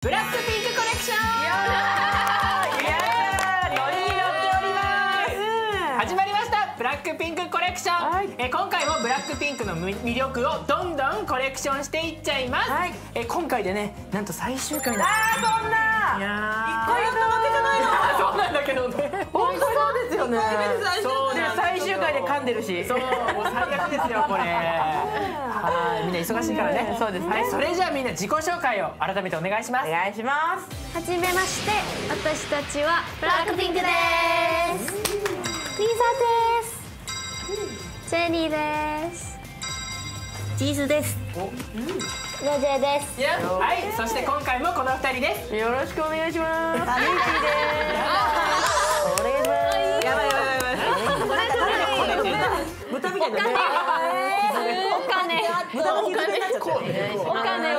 ブラックピンクコレクション。始まりました、ブラックピンクコレクション、はい、今回もブラックピンクの魅力をどんどんコレクションしていっちゃいます、はい、今回でね、なんと最終回だ。 そんな、いや1回やったわけじゃないの。 そうなんだけどね、 本当そうですよね。そうで最終回で噛んでるし、 そう、もう最悪ですよこれ。はい、みんな忙しいからね。そうですね、はい、それじゃあみんな自己紹介を改めてお願いします。 お願いします。 はじめまして、私たちはブラックピンクです。リサです。ジェニーです。ジーズです。ロジェです。 はい、そして今回もこの2人です。 よろしくお願いします。ミーチです。お願いします。やばいやばいやばい。豚みたいなね。 お金。 豚のひずめになっちゃった。 お金。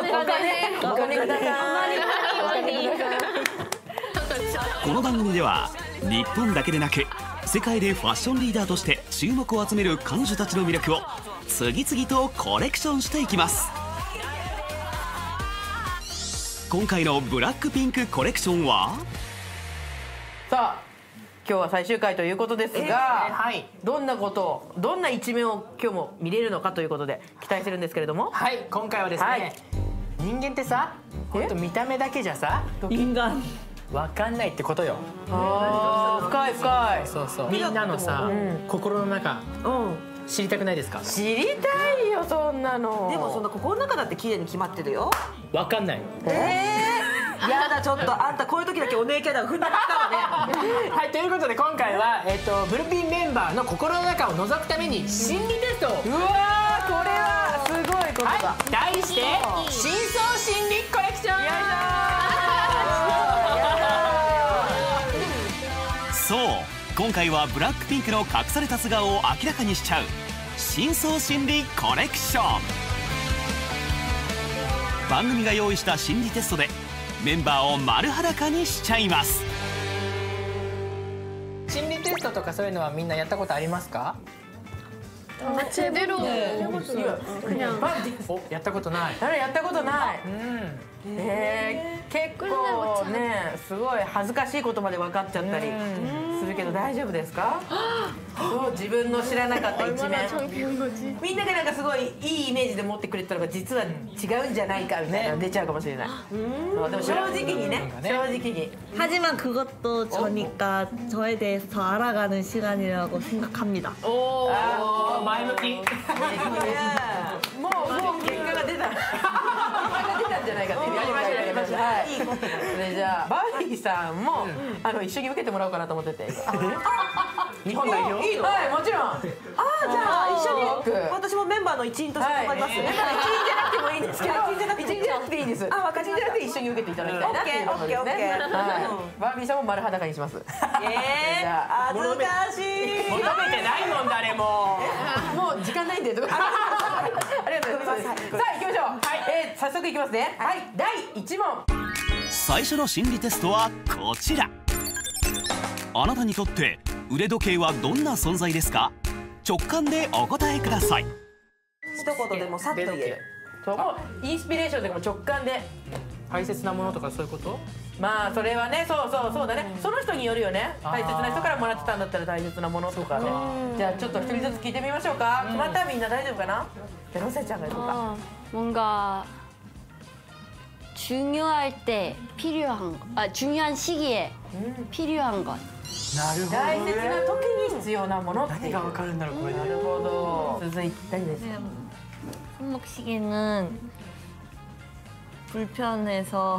この番組では日本だけでなく世界でファッションリーダーとして注目を集める彼女たちの魅力を次々とコレクションしていきます。今回のブラックピンクコレクションは、 さあ今日は最終回ということですが、 はい、 どんなことを、どんな一面を今日も見れるのかということで期待してるんですけれども、 はい、今回はですね、はい、人間ってさ、ほんと見た目だけじゃさ、 人間わかんないってことよ。 あー、深い深い。 そうそう、みんなのさ、心の中、知りたくないですか？ 知りたいよ、そんなの。 でもそんな心の中だって綺麗に決まってるよ。 わかんない。 やだ、ちょっとあんたこういう時だけお姉キャラ踏んできたわね。 はい、ということで今回はブルピンメンバーの心の中を覗くために心理テストを。 うわー、これはすごいことだ。 はい、題して深層心理コレクション。 そう、今回はブラックピンクの隠された素顔を明らかにしちゃう深層心理コレクション。番組が用意した心理テストでメンバーを丸裸にしちゃいます。 心理テストとかそういうのはみんなやったことありますか？ 제대로 やったことない。 あれやったことない。結構ね、すごい恥ずかしいことまで分かっちゃったりするけど大丈夫ですか？そう、自分の知らなかった一面、みんながなんかすごいいいイメージで持ってくれたのが実は違うんじゃないかみたいなの出ちゃうかもしれない。でも正直にね、正直に。 하지만 그것도 저니까 저에 대해서 더 알아가는 시간이라고 생각합니다. 오,前向き。 もう結果が出た。結果が出たんじゃないかってやりましたやりました。はい。それじゃあバービーさんも一緒に受けてもらおうかなと思ってて。日本代表？いいの？はい、もちろん。ああ、じゃあ一緒に。 私もメンバーの一員として頑張ります。 メンバーの一員じゃなくてもいいんですけど、一員じゃなくていいです。あ、わかりました。一員じゃなくて一緒に受けていただきたいなっていうことですね。バービーさんも丸裸にします。 恥ずかしい。 求めてないもん誰も。 もう時間ないんで。ありがとうございます。さあ行きましょう。早速いきますね。はい、第1問。 最初の心理テストはこちら。あなたにとって腕時計はどんな存在ですか？直感でお答えください。 一言でもさっと言える。 そう、もうインスピレーションでも直感で。 大切なものとかそういうこと？ まあそれはね、そうだね。その人によるよね。大切な人からもらってたんだったら大切なものとかね。じゃあちょっと一人ずつ聞いてみましょうか。決まった？みんな大丈夫かな？じゃあロセちゃんがいこうか。 뭔가 중요할 때 필요한 중요한 시기에 필요한 것. なるほど。 大切な時に必要なものっていう。 何がわかるんだろうこれ。 なるほど。続いて大丈夫です。 손목시계는 불편해서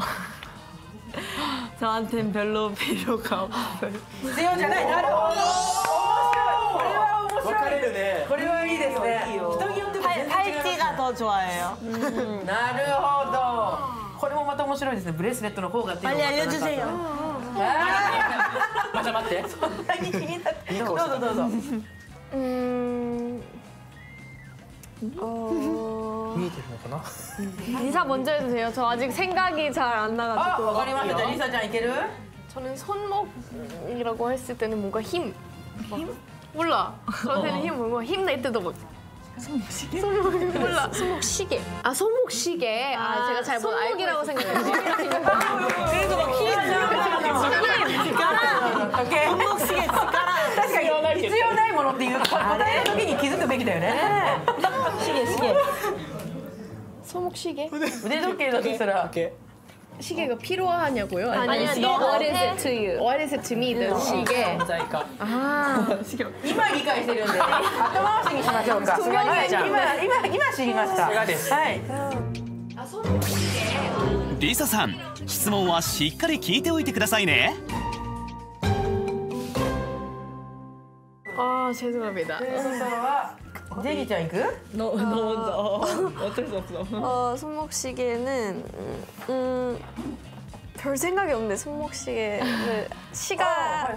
저한텐 별로 필요가 없어요. 必要じゃない。なるほど。面白い。これは面白い。 分かれるね。 これはいいですね。人によっても全然違います。 팔찌가 더 좋아해요. なるほど。これもまた面白いですね。ブレスレットの方がっていうの 빨리 알려주세요. また待って。 そんなに気になって。どうぞどうぞ。 見えてるのかな？ 리사 먼저 해도 돼요? 저 아직 생각이 잘 안 나가지고. わかりました。じゃあリサちゃんいける？ 저는 손목이라고 했을 때는 뭔가 힘. 몰라. 저한테는 힘 뭔가 힘낼 때도 뭐. 손목시계? 몰라. 손목시계. 아 손목시계. 아 제가 잘 못 알고 손목이라고 생각했어요. だよね。 シゲシゲ。 손목시계? 腕時計だとしたら 시계가 필요하냐고요? 아니면 what is it to you? What is it to me? the 시계. 存在か。 今理解してるんで、後回しにしましょうか。はい、今知りました。 さすがです。 はい。 リサさん、質問はしっかり聞いておいてくださいね。 아 죄송합니다. ジェニーちゃん行く？ 너 먼저. 어쩔 수 없어. 손목시계는 별 생각이 없는데 손목시계는 시간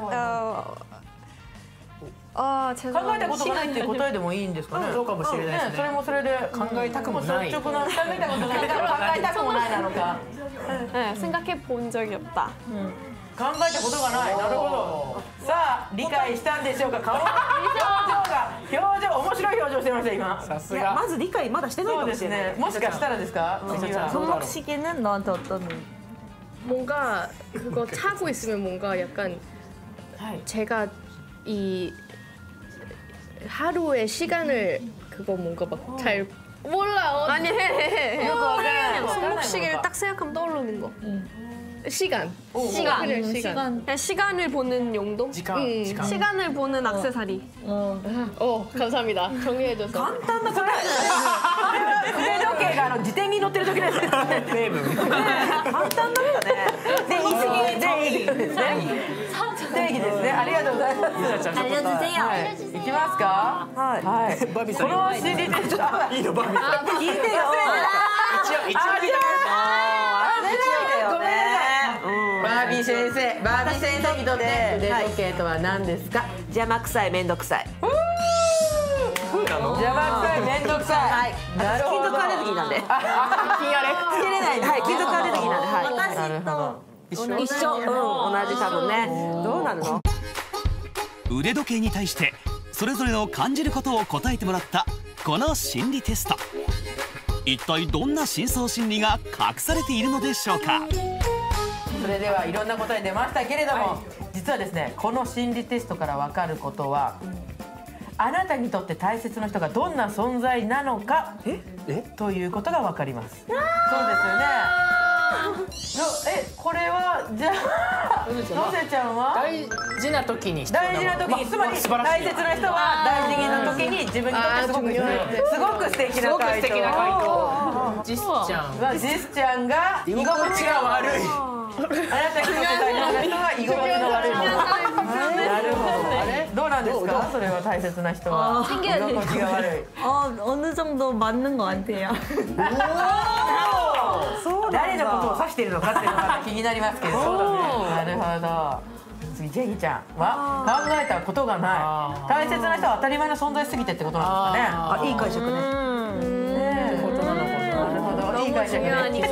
아 考えたことがないっていう答えでもいいんですかね。 そうかもしれないですね。 それもそれで考えたくもない。 率直な考えたことがないから考えたくもないなのか。 네, 생각해 본 적이 없다. 考えたことがない。なるほど。さあ理解したんでしょうか。顔の表情面白い表情してました今。 さすが。 まず理解まだしてないかもしれない。 もしかしたらですか。 손목시계는 너한테 어떤 뭔가 그거 차고 있으면 뭔가 약간 제가 이 하루의 시간을 그거 뭔가 막 잘 몰라. 아니 해. 그냥 손목시계를 딱 생각하면 떠오르는 거. 시간. 시간. 그냥 시간을 보는 용도? 時間。時間。 시간을 보는 액세서리. 감사합니다. 정리해줘서. 簡単な答え。腕時計が自転に乗ってる時です。 例文。 簡単だったね。定義ですね。ありがとうございます。いきますか。はい。 バビさん。 この心理テスト。 いいのバビさん。 聞いてよ。 一応見てくだバービー先生にとって腕時計とは何ですか。 邪魔くさい、めんどくさい。 邪魔くさい、めんどくさい。 はい。金属アレルギーなんで。つけれない。はい、金属アレルギーなんで。はい。 なるほど。 一緒。同じ多分ね。どうなるの？ 腕時計に対してそれぞれの感じることを答えてもらったこの心理テスト。一体どんな深層心理が隠されているのでしょうか。 それではいろんな答え出ましたけれども、実はですね、この心理テストから分かることは、あなたにとって大切な人がどんな存在なのかということが分かります。そうですよね。これはじゃあのせちゃんは大事な時につまり大切な人は大事な時に自分にとってすごく素敵な回答。 ジスちゃんはジスちゃんが居心地が悪い。 あなたにとって大切な人は居心地の悪いもの。なるほど。どうなんですか。それは大切な人は居心地が悪い。 어느 정도 맞는 것 같아요. 誰のことを指しているのかっていうのが気になりますけど。なるほど。次ジェニーちゃんは考えたことがない。大切な人は当たり前の存在すぎてってことなんですかね。あ、いい解釈ね。なるほど。いい解釈ね。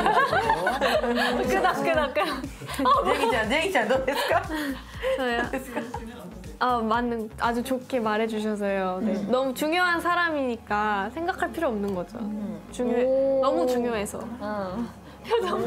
끄덕끄덕. ジェニーちゃんどうですか？ 저요? 맞는 아주 좋게 말해주셔서요. 네. 너무 중요한 사람이니까 생각할 필요 없는 거죠. 너무 중요해서. 표정.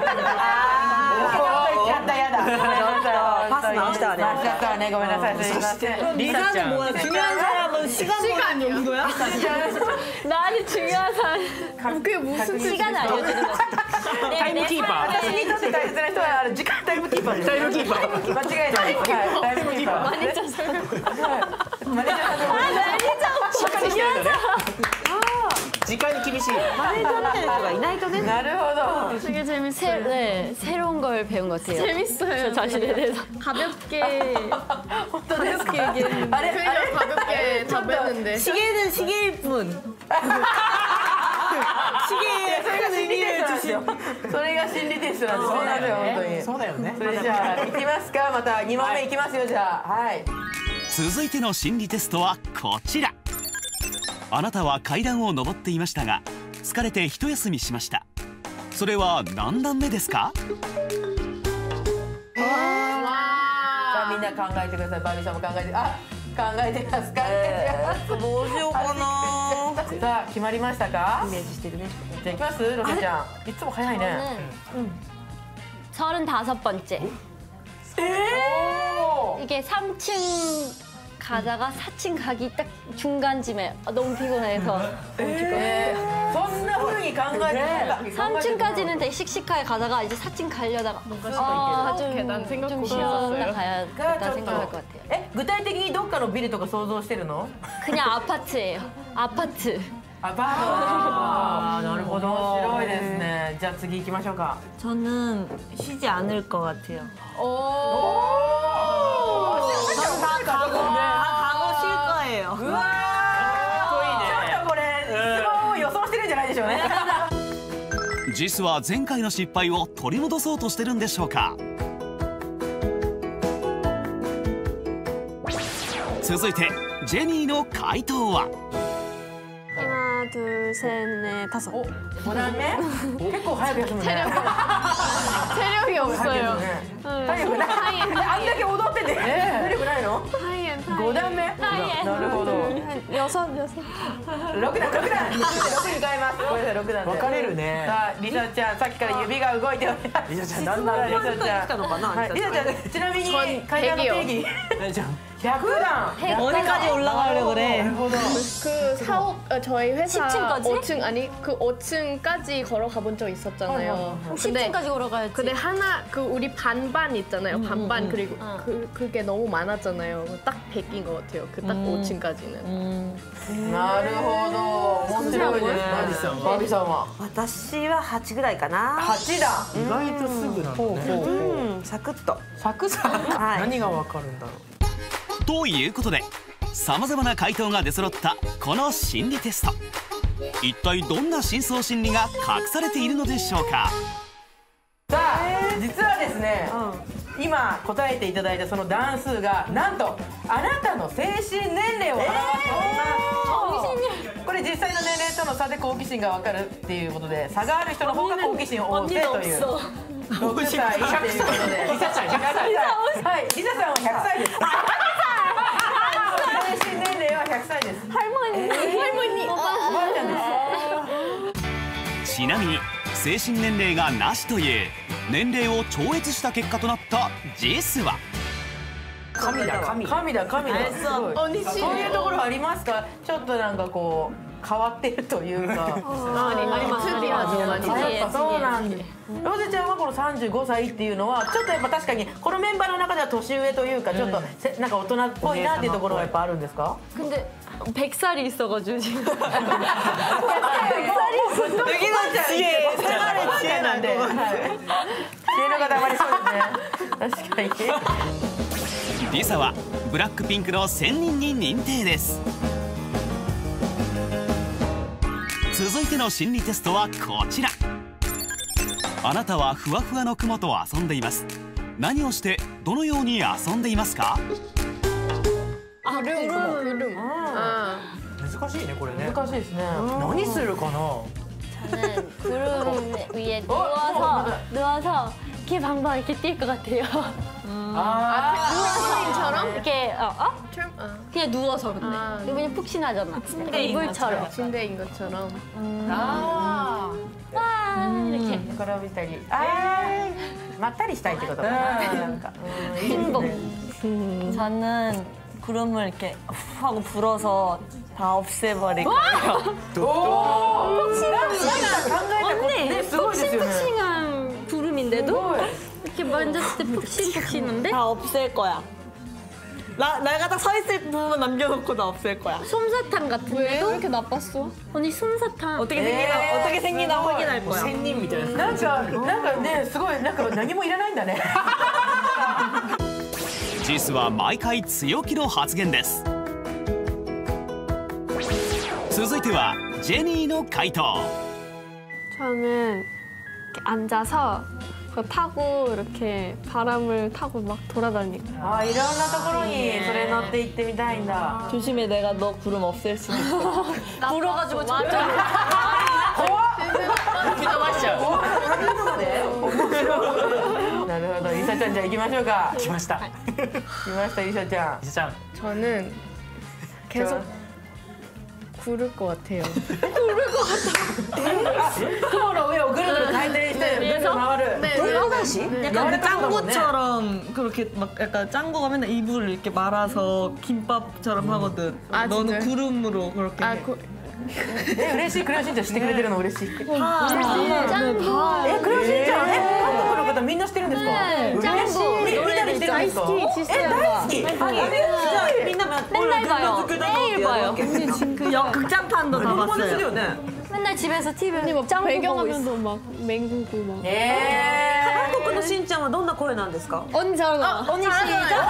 파스 나왔다 네. ごめんなさい。すみません。 리사는 뭐야? 중요한 사람은 시간 용도야? 나한테 중요한 사람. 그게 무슨 시간을 알려주는 거지? タイムキーパー。 私にとって大切な人は時間タイムキーパーです。 タイムキーパー。 間違いない。タイムキーパー。 마네저 설명. マネージャーさん。 しっかりしてるんだね。時間に厳しい。 マネージャーみたいな人がいないとね。 なるほど。 되게 재밌어요. 네, 새로운 걸 배운 것 같아요. 재밌어요. 저 자신에 대해서. 가볍게 얘기했는데 그냥 가볍게 답했는데 시계는 시계일 뿐. 시계에 큰 의미를 주신. それが心理テストなんです。そうなんですよ本当に。 そうだよね。 それじゃあ行きますか。また2問目行きますよ。じゃあはい。 続いての心理テストはこちら。あなたは階段を上っていましたが疲れて一休みしました。それは何段目ですか？ さあみんな考えてください。バービーさんも考えて、あ、考えてますか？ どうしようかな。 さあ決まりましたか？ イメージしてるね。 じゃあ行きます。ロケちゃん。いつも早いね。 35번째. 이게 3층 가다가 4층 가기 딱 중간쯤에 너무 피곤해서 そんな風に考えて 3층까지는 되게 씩씩하게 가다가 이제 4층 가려다가 좀 계단 생각보다 쉬었다 가야 가 겠다 생각할 것 같아요. 具体的にどっかのビルとか想像してるの？ 그냥 아파트예요. 아파트. あ、バー。なるほど。面白いですね。じゃあ次行きましょうか。 저는 쉬지 않을 것 같아요. 저는 다 가고 쉴 거예요. うわー。ちょっとこれ質問を予想してるんじゃないでしょうね。 ジスは前回の失敗を取り戻そうとしてるんでしょうか。続いてジェニーの回答は。 하나, 둘, 셋, 넷, 다섯. 5段目？結構早く休むね。 체력이 없어요. 体力ない。あんだけ踊ってて体力ないの？5段目？なるほど。 여섯. 6段6に変えます。ごめんなさい6段で。分かれるね。さあリサちゃんさっきから指が動いております。リサちゃんなんだろう。リサちゃん。リサちゃんちなみに階段の定義。 100단! 어디까지 올라가려고 그래? 그 사옥 저희 회사 10층까지? 5층 아니 그 5층까지 걸어가 본 적 있었잖아요. 10층까지 걸어가야지. 근데 하나 그 우리 반반 있잖아요. 반반 그리고 그게 너무 많았잖아요. 딱 100인 것 같아요. 그 딱 5층까지는. なるほど。面白いですね。バビさんは。 私は8ぐらいかな。 8段。 意外とすぐなんだね。 サクッと。 サクサク。 何がわかるんだろう。 ということでさまざまな回答が出揃ったこの心理テスト、一体どんな深層心理が隠されているのでしょうか。 さあ実はですね、今答えていただいたその段数がなんとあなたの精神年齢を表しております。これ実際の年齢との差で好奇心が分かるっていうことで、差がある人の方が好奇心旺盛という。 6歳っていうことで、リサさん100歳。はい、リサさんは100歳です。精神年齢は100歳です。おばあちゃんです。 ちなみに精神年齢がなしという年齢を超越した結果となったジスは。 神だ。そういうところありますか？ちょっとなんかこう変わってるというか。 あります。 そうなんです。ロゼちゃんはこの35歳っていうのはちょっとやっぱ確かにこのメンバーの中では年上というかちょっとなんか大人っぽいなっていうところはやっぱあるんですか？ 근데 100살이 있어가지고 지금. 100살이 지혜, 생활의 지혜なんで。知恵の方あまりそうですね。確かに。 リサはブラックピンクの1000人に認定です。続いての心理テストはこちら。あなたはふわふわの雲と遊んでいます。何をしてどのように遊んでいますか？ 구름. 아. 難しいねこれね。 難しいですね。 何するかな。 저는 구름 위에 누워서 이렇게 방방 이렇게 뛸 것 같아요. 누워서처럼? 이렇게 그냥 누워서 근데 그냥 푹신하잖아. 이불처럼. 침대인 것처럼. 이렇게 転びたり、まったりしたいってことかな。なんか 행복. 저는 구름을 이렇게 후 하고 불어서 다 없애버릴 거예요. 맞네. 푹신푹신한 구름인데도 이렇게 만졌을 때 푹신푹신한데? 다 없앨 거야. 내가 딱 서 있을 부분 남겨놓고 다 없앨 거야. 솜사탕 같은데도? 왜 이렇게 나빴어? 아니 솜사탕. 어떻게 생기나 확인할 거야. 仙人みたいな。 なんかねすごいなんか何もいらないんだね。 ジスは毎回強気の発言です。続いてはジェニーの回答。 저는 이렇게 앉아서 그거 타고 이렇게 바람을 타고 막 돌아다니고. いろんなところにそれ乗って行ってみたいんだ。 조심해, 내가 너 구름 없앨 수도 있어. 불어가지고 진짜. なるほど、リサちゃんじゃあ行きましょうか。 来ました。 来ましたリサちゃん。 リサちゃん。 저는 계속 구를 것 같아요. 雲の上をぐるぐる回転してぐるぐる回る。 네, 子？ 약간 짱구처럼 그렇게 막 약간 짱구가 맨날 이불을 이렇게 말아서 김밥처럼 하거든. 너는 구름으로 그렇게. 해. 嬉しいクレヨンしんちゃんしてくれてるの嬉しい。クレヨンしんちゃん韓国の方みんなしてるんですか？嬉しい。みんなでしてるんですか？大好き。じゃあみんな 맨날 봐요. 매일 봐요. 극장판도 다 봤어요. 맨날 집에서 TV 짱구 보고 있어. 막 맹구고 막. 韓国のしんちゃんはどんな声なんですか？ 언니 잘하나? 언니 진짜?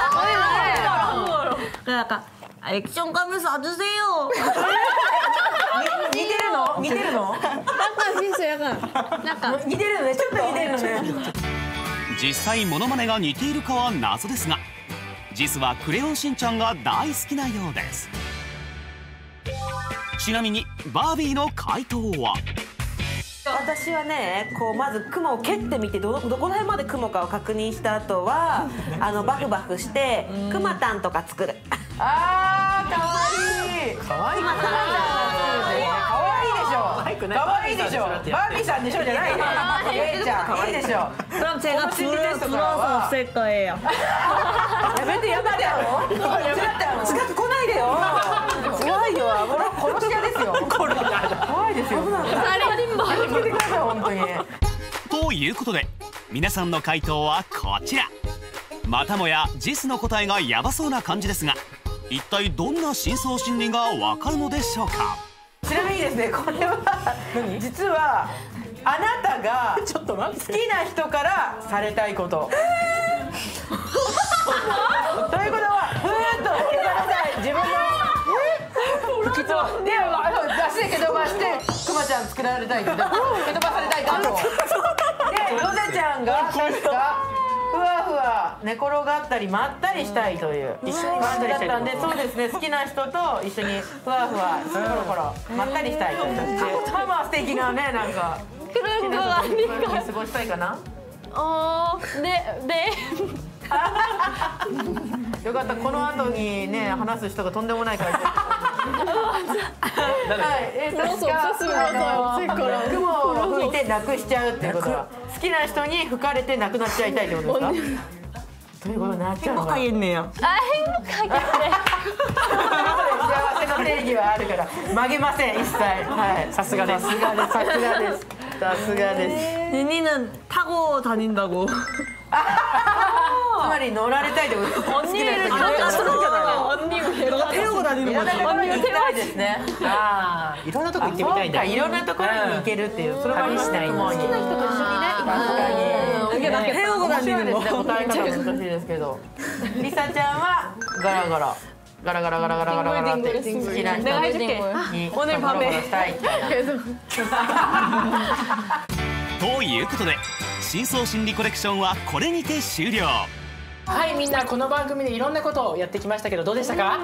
약간 액션감을 쏴주세요. 似てるの？似てるの？ 약간 비슷해 약간. 似てるのね。ちょっと似てるのね。 実際モノマネが似ているかは謎ですが、実はクレヨンしんちゃんが大好きなようです。ちなみにバービーの回答は。 私はね、こうまず雲を蹴ってみてどこら辺まで雲かを確認した後はバフバフしてクマタンとか作る。 あー、かわいい。かわいい。かわいいでしょ。かわいいでしょ。バービーさんでしょじゃないね。レイちゃん、いいでしょ。 그럼 제가 불어서 없앨 거예요. やめてやめてよ。近く来ないでよ。怖いよ。殺し屋ですよ。怖いですよ。気をつけてください本当に。 ということで皆さんの回答はこちら。またもやジスの答えがヤバそうな感じですが、一体どんな深層心理がわかるのでしょうか。 ちなみにですね、これは実はあなたが好きな人からされたいこと。ということはふーっと吹き飛ばさい。自分の吹き飛ばで足で蹴飛ばしてクマちゃん作られたいと。蹴飛ばされたいと。でロゼちゃんが確かふわふわ寝転がったりまったりしたいという感じだったんで、そうですね、好きな人と一緒にふわふわコロコロまったりしたいという。まあ素敵なね、なんか好きな人と一緒に過ごしたいかな。 네. よかった、この後にね話す人がとんでもないから雲を吹いてなくしちゃうっていうことは、好きな人に吹かれてなくなっちゃいたいってことですか？ということになっちゃうのか。 행복하겠네요. 행복하겠네. 幸せの定義はあるから曲げません一切。はい、さすがです。さすがです。さすがです。さすがです。 니니는 타고 다닌다고. つまり乗られたいってこと。 언니를 태우고 다니는 거지. 언니를 태워야ですね。 ああ、いろんなとこ行ってみたいんだ。 いろんなところに行けるっていう。それもありますね。好きな人と一緒にね。確かに。 태우고 다니는 거. 答え方難しいですけど。リサちゃんはガラガラ。ガラガラガラガラガラガラって好きな人にゴロゴロしたい。 ということで深層心理コレクションはこれにて終了。 はい、みんなこの番組でいろんなことをやってきましたけどどうでしたか？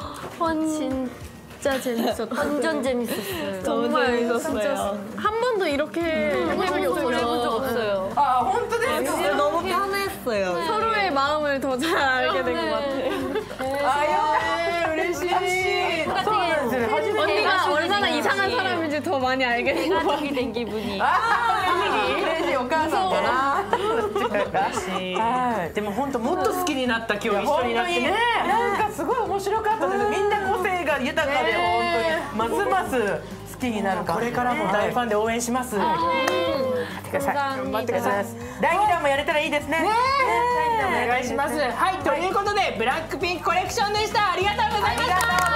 진짜 재밌었어요. 완전 재밌었어요. 정말 재밌었어요. 한 번도 이렇게 해본 적이 없어요. 아, 혼자 됐어요. 너무 편했어요. 서로의 마음을 더 잘 알게 된 것 같아요. 아,嬉しい. 언니가 얼마나 이상한 사람인지 더 많이 알게 된 것 같아요. 된 기분이. 嬉しいお母さんだな。 でも本当もっと好きになった今日一緒になってね。 なんかすごい面白かったです。みんな個性が豊かで本当にますます好きになるから。 これからも大ファンで応援します。頑張ってください。 第2弾もやれたらいいですね。 お願いします。はい、ということでブラックピンクコレクションでした。ありがとうございました。